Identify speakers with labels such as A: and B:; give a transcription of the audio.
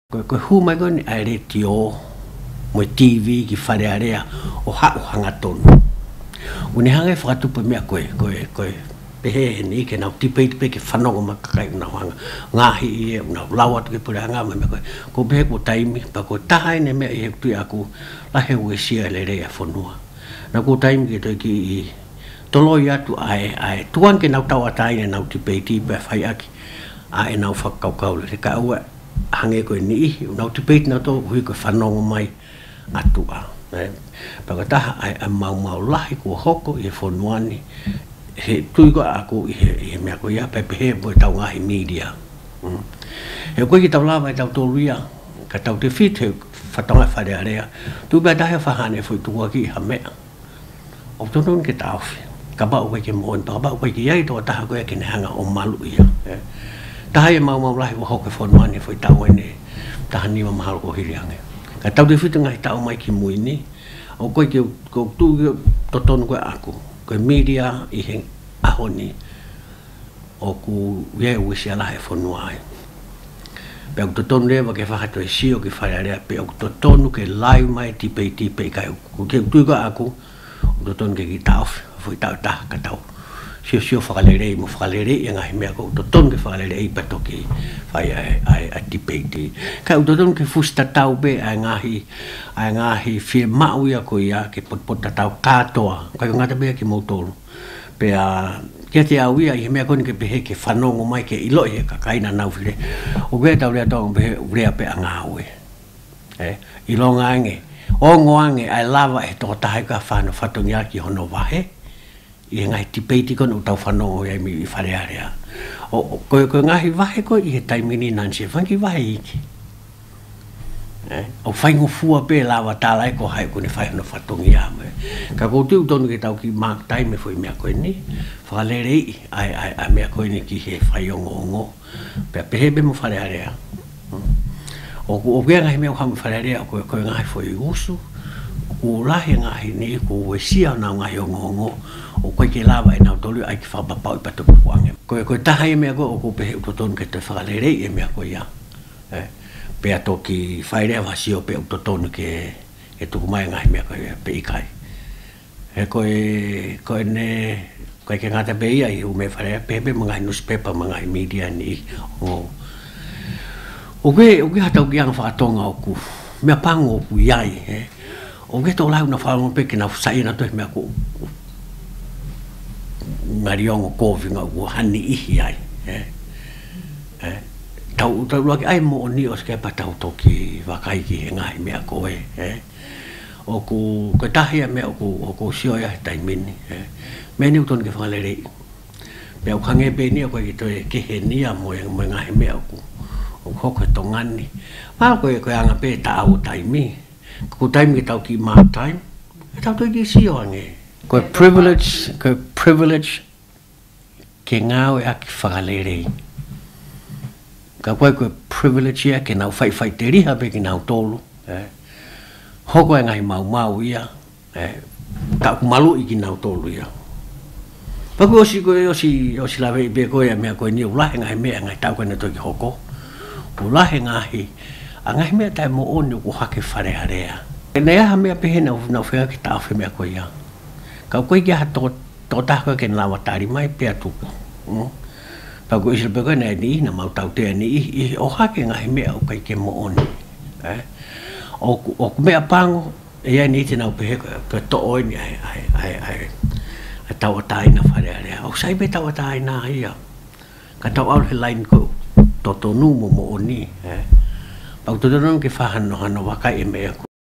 A: Ko huma ko ni ai retio mo TV ki fare area o ha hanga tonu. Uni hanga fa tu pe me ko pe ni ke na tipe ke fanongo makai na hanga ngahi na lawat ke pura hanga me ko be ko taimi pa ko tahai ne me e tu aku la he we sia le re fonua. Na ko taimi ke to ki tolo ya tu ai tuan ke na tawa tai ne na tipe fai aki ai na fa kau le ka wa hange ko ni na tu peit na to hui ko fanongo mai atua pa ka ta ai mau lahi ko hoko e fonuani he tu ko aku e me ko ya pe mo tau ngai media e ko ki tau lava tau to ria ka tau te fit fatonga fa de area tu ba da fa hane foi tu ki ha me o to non ke tau ka ba o ke mo pa ba o ki ai to ta ko ke hanga o malu ia tahai mau lahi wo hoke fonuani foi tau ene tahani ma mahal ko hiriange ka tau de fit ngai tau mai ki muini o ko ke ko tu to ton ko aku ko media I hen ahoni o ku ye wisi ala he fonuai pe to ton le ba ke fa to si o ke fa ale pe to ton ke live mai tipe ka ku ke tu ko aku to ton ke ki tau foi tau ka tau sio fagalere mo fagalere nga me ko to ton ke fagalere pa to ki fai ai debate ka to ton ke fusta tau be ngahi firma uia ko ia ke pot tau katoa ka ngata be ki motor pe a ke te au ia me ko ke be ke fanongo mai ke ilo e ka kaina na ufire o be tau le to be ure pe anga we ilo ngange o ngoange ai lava e to tai ka fano fatongia ki hono vahe I ngai tipeiti ko no tau whanongo ia mi whare area. O ko ngahi wahe ko I he taimini nansi whanki wahe iki. O whaingo fua pe lawa tālai ko hai ko ne whai no whatongi ame. Ka ko tiu tonu ke tau ki mark taime fo I mea koe ni. Whakalere ai mea koe ni ki he whai ongo. Pea pehebe mo whare area. O kia ngahi mea uhamu whare area ko ngahi fo I usu. O lahi ngahi ni ko wesia na ngahi ongo. O koe ke lava e nau tolu ai ki whapapau I pato puange. Koe taha e mea ko o ko pehe utoton ke te whakalere e mea koe ia. Pea to ki whairea wasio pe utoton ke tuku mai ngai mea koe pe ikai. He koe ne koe ke ngata pe ia I ume wharea pepe mangai newspaper mangai media ni. O ke hatau ki anga whakatonga o ku mea pango o ku iai. O ke tō lau na whaongo pe ke na whasai na tohe mea ko ngariongo kovinga ko hani ihi ai tau laki ai mo ni o ske pa tau toki wakai ki ngai mea koe o ku tahia mea o ku sio ia taimini me ni uton ke whangalere pe o kange pe ni o koe ki toe ke he nia mo ngai mea o hoko tongani ma koe anga pe ta au taimi ku taimi ki tau ki ma time tau toi ki sio ange ko privilege ke ngau e aki whakalere. Ka koe privilege ia ke nau whai te riha pe ki nau tolu. Hoko e ngai mau ia. Ka kumalu I ki nau tolu ia. Paku osi lawe I pe koe a mea koe ni ulahe ngai mea ngai tau koe na toki hoko. Ulahe ngahi. A ngai mea tai mo oni ku hake whare harea. E nei aha mea pehe nau whenga ki tau whi mea koe ia. Ka koe ki aha tō tākua ke nā watari mai pēr tuku. Pako isra pēkoi nei ni na mau tau tea ni o hake ngahi mea o kai ke mo oni. O mea pango e ai ni te nau pehe to oi ni ai tau ataina whare area. O sai pe tau ataina ia. Ka tau au he lain ko to tonu mo oni. Pako tō tonu ke whahano wakai e mea ko.